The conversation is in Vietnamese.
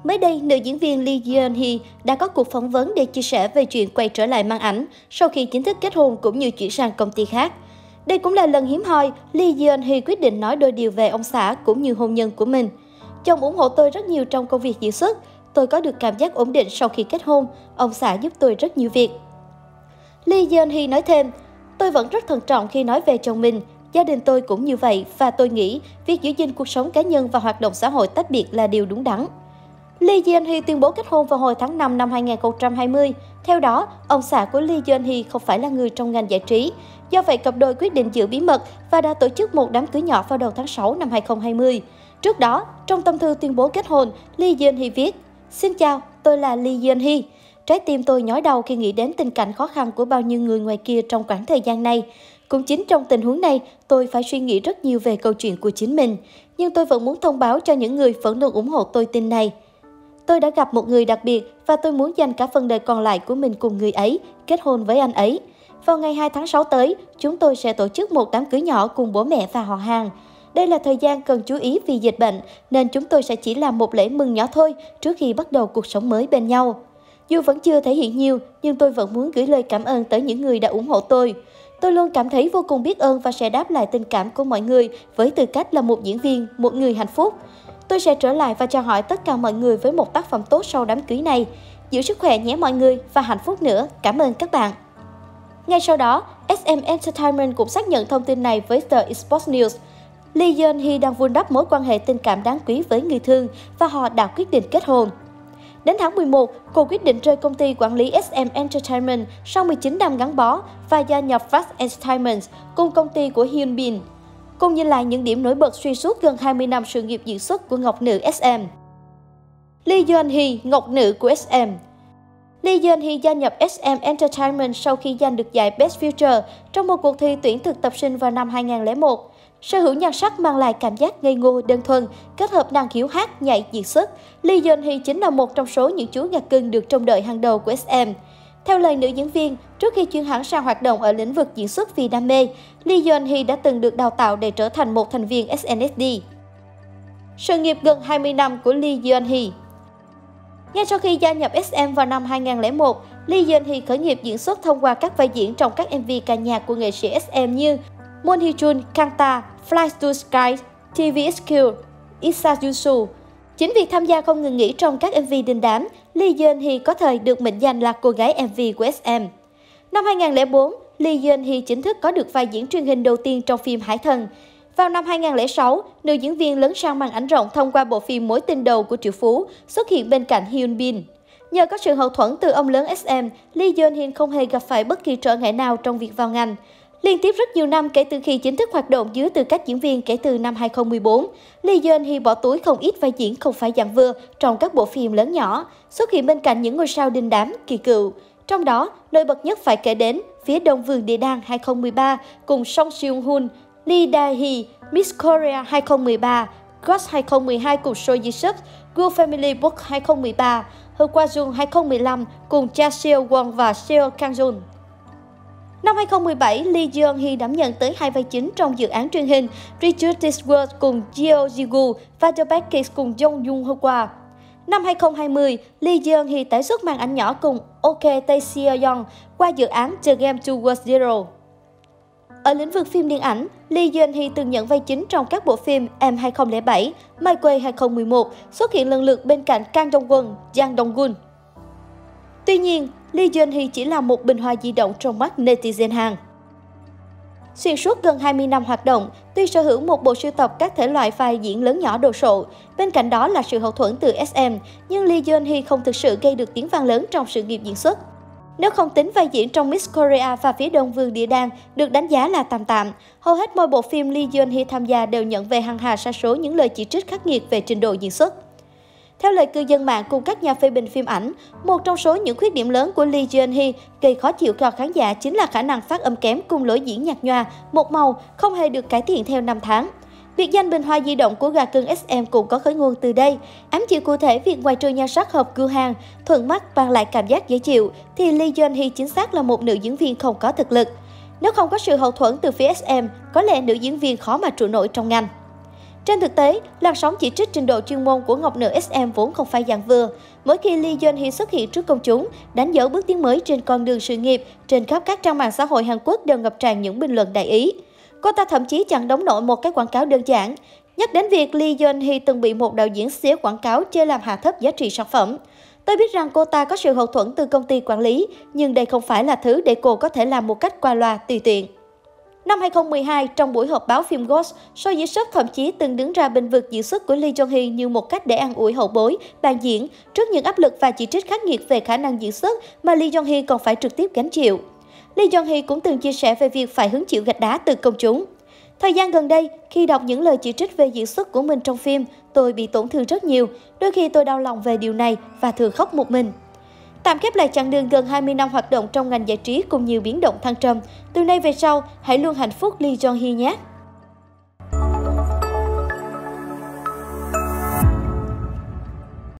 Mới đây, nữ diễn viên Lee Jeon-hee đã có cuộc phỏng vấn để chia sẻ về chuyện quay trở lại màn ảnh sau khi chính thức kết hôn cũng như chuyển sang công ty khác. Đây cũng là lần hiếm hoi Lee Jeon-hee quyết định nói đôi điều về ông xã cũng như hôn nhân của mình. Chồng ủng hộ tôi rất nhiều trong công việc diễn xuất. Tôi có được cảm giác ổn định sau khi kết hôn. Ông xã giúp tôi rất nhiều việc. Lee Jeon-hee nói thêm, tôi vẫn rất thận trọng khi nói về chồng mình. Gia đình tôi cũng như vậy và tôi nghĩ việc giữ gìn cuộc sống cá nhân và hoạt động xã hội tách biệt là điều đúng đắn. Lee Jeon-hee tuyên bố kết hôn vào hồi tháng 5 năm 2020. Theo đó, ông xã của Lee Jeon-hee không phải là người trong ngành giải trí. Do vậy, cặp đôi quyết định giữ bí mật và đã tổ chức một đám cưới nhỏ vào đầu tháng 6 năm 2020. Trước đó, trong tâm thư tuyên bố kết hôn, Lee Jeon-hee viết: Xin chào, tôi là Lee Jeon-hee. Trái tim tôi nhói đau khi nghĩ đến tình cảnh khó khăn của bao nhiêu người ngoài kia trong khoảng thời gian này. Cũng chính trong tình huống này, tôi phải suy nghĩ rất nhiều về câu chuyện của chính mình. Nhưng tôi vẫn muốn thông báo cho những người vẫn luôn ủng hộ tôi tin này. Tôi đã gặp một người đặc biệt và tôi muốn dành cả phần đời còn lại của mình cùng người ấy, kết hôn với anh ấy. Vào ngày 2 tháng 6 tới, chúng tôi sẽ tổ chức một đám cưới nhỏ cùng bố mẹ và họ hàng. Đây là thời gian cần chú ý vì dịch bệnh, nên chúng tôi sẽ chỉ làm một lễ mừng nhỏ thôi trước khi bắt đầu cuộc sống mới bên nhau. Dù vẫn chưa thể hiện nhiều, nhưng tôi vẫn muốn gửi lời cảm ơn tới những người đã ủng hộ tôi. Tôi luôn cảm thấy vô cùng biết ơn và sẽ đáp lại tình cảm của mọi người với tư cách là một diễn viên, một người hạnh phúc. Tôi sẽ trở lại và chào hỏi tất cả mọi người với một tác phẩm tốt sau đám cưới này. Giữ sức khỏe nhé mọi người và hạnh phúc nữa. Cảm ơn các bạn. Ngay sau đó, SM Entertainment cũng xác nhận thông tin này với tờ Esports News. Lee Jeon-hee đang vun đắp mối quan hệ tình cảm đáng quý với người thương và họ đã quyết định kết hôn. Đến tháng 11, cô quyết định rời công ty quản lý SM Entertainment sau 19 năm gắn bó và gia nhập Fast Entertainment cùng công ty của Hyun Bin. Cùng nhìn lại những điểm nổi bật xuyên suốt gần 20 năm sự nghiệp diễn xuất của ngọc nữ SM. Lee Jeon-hee, ngọc nữ của SM. Lee Jeon-hee gia nhập SM Entertainment sau khi giành được giải Best Future trong một cuộc thi tuyển thực tập sinh vào năm 2001. Sở hữu nhan sắc mang lại cảm giác ngây ngô, đơn thuần, kết hợp năng khiếu hát, nhảy, diễn xuất. Lee Jeon-hee chính là một trong số những chú gà cưng được trông đợi hàng đầu của SM. Theo lời nữ diễn viên, trước khi chuyển hẳn sang hoạt động ở lĩnh vực diễn xuất vì đam mê, Lee Jeon-hee đã từng được đào tạo để trở thành một thành viên SNSD. Sự nghiệp gần 20 năm của Lee Jeon-hee. Ngay sau khi gia nhập SM vào năm 2001, Lee Jeon-hee khởi nghiệp diễn xuất thông qua các vai diễn trong các MV ca nhạc của nghệ sĩ SM như Moon Hee-jun, Kangta, Fly to Sky, TVXQ, Issa Yusu. Chính việc tham gia không ngừng nghỉ trong các MV đình đám, Lee Jeon-hee có thời được mệnh danh là cô gái MV của SM. Năm 2004, Lee Jeon-hee chính thức có được vai diễn truyền hình đầu tiên trong phim Hải Thần. Vào năm 2006, nữ diễn viên lấn sang màn ảnh rộng thông qua bộ phim Mối tình đầu của triệu phú, xuất hiện bên cạnh Hyun Bin. Nhờ có sự hậu thuẫn từ ông lớn SM, Lee Jeon-hee không hề gặp phải bất kỳ trở ngại nào trong việc vào ngành. Liên tiếp rất nhiều năm kể từ khi chính thức hoạt động dưới tư cách diễn viên kể từ năm 2014, Lee Jeon-hee bỏ túi không ít vai diễn không phải dạng vừa trong các bộ phim lớn nhỏ, xuất hiện bên cạnh những ngôi sao đình đám, kỳ cựu. Trong đó, nổi bật nhất phải kể đến Phía Đông Vườn Địa Đàng 2013 cùng Song Seung-hoon, Lee Dae-hee, Miss Korea 2013, Ghost 2012 cùng Seo Ji-suk, Good Family Book 2013, Heo Kwa-jung 2015 cùng Cha Seo-won và Seo Kang-jun. Năm 2017, Lee Jeon-hee đảm nhận tới 2 vai chính trong dự án truyền hình Return This World cùng Jeo Ji-gu và The Bad Kids cùng Jong Yoon-hwa. Năm 2020, Lee Jeon-hee tái xuất màn ảnh nhỏ cùng Ok Tae Seo-yeon qua dự án The Game Towards Zero. Ở lĩnh vực phim điện ảnh, Lee Jeon-hee từng nhận vai chính trong các bộ phim M 2007, My Way 2011, xuất hiện lần lượt bên cạnh Kang Dong-won, Jang Dong-gun. Tuy nhiên, Lee Jeon-hee chỉ là một bình hoa di động trong mắt netizen Hàn. Xuyên suốt gần 20 năm hoạt động, tuy sở hữu một bộ sưu tập các thể loại vai diễn lớn nhỏ đồ sộ, bên cạnh đó là sự hậu thuẫn từ SM, nhưng Lee Jeon-hee không thực sự gây được tiếng vang lớn trong sự nghiệp diễn xuất. Nếu không tính vai diễn trong Miss Korea và Phía Đông Vườn Địa Đàng được đánh giá là tạm tạm, hầu hết mọi bộ phim Lee Jeon-hee tham gia đều nhận về hàng hà sa số những lời chỉ trích khắc nghiệt về trình độ diễn xuất. Theo lời cư dân mạng cùng các nhà phê bình phim ảnh, một trong số những khuyết điểm lớn của Lee Jeon-hee gây khó chịu cho khán giả chính là khả năng phát âm kém cùng lối diễn nhạt nhòa, một màu, không hề được cải thiện theo năm tháng. Biệt danh bình hoa di động của gà cưng SM cũng có khởi nguồn từ đây, ám chỉ cụ thể việc ngoài trừ nhan sắc hợp gu hàng, thuận mắt mang lại cảm giác dễ chịu, thì Lee Jeon-hee chính xác là một nữ diễn viên không có thực lực. Nếu không có sự hậu thuẫn từ phía SM, có lẽ nữ diễn viên khó mà trụ nổi trong ngành. Trên thực tế, làn sóng chỉ trích trình độ chuyên môn của Ngọc Nữ SM vốn không phải dạng vừa. Mỗi khi Lee Yeon Hee xuất hiện trước công chúng, đánh dấu bước tiến mới trên con đường sự nghiệp, trên khắp các trang mạng xã hội Hàn Quốc đều ngập tràn những bình luận đại ý. Cô ta thậm chí chẳng đóng nổi một cái quảng cáo đơn giản. Nhắc đến việc Lee Yeon Hee từng bị một đạo diễn xé quảng cáo chê làm hạ thấp giá trị sản phẩm. Tôi biết rằng cô ta có sự hậu thuẫn từ công ty quản lý, nhưng đây không phải là thứ để cô có thể làm một cách qua loa tùy tiện. Năm 2012, trong buổi họp báo phim Ghost, Seo Ji-suk thậm chí từng đứng ra bênh vực diễn xuất của Lee Jong Hee như một cách để an ủi hậu bối, ban diễn trước những áp lực và chỉ trích khắc nghiệt về khả năng diễn xuất mà Lee Jong Hee còn phải trực tiếp gánh chịu. Lee Jong Hee cũng từng chia sẻ về việc phải hứng chịu gạch đá từ công chúng. Thời gian gần đây, khi đọc những lời chỉ trích về diễn xuất của mình trong phim, tôi bị tổn thương rất nhiều. Đôi khi tôi đau lòng về điều này và thường khóc một mình. Tạm khép lại chặng đường gần 20 năm hoạt động trong ngành giải trí cùng nhiều biến động thăng trầm. Từ nay về sau, hãy luôn hạnh phúc Lee Jong Hee nhé!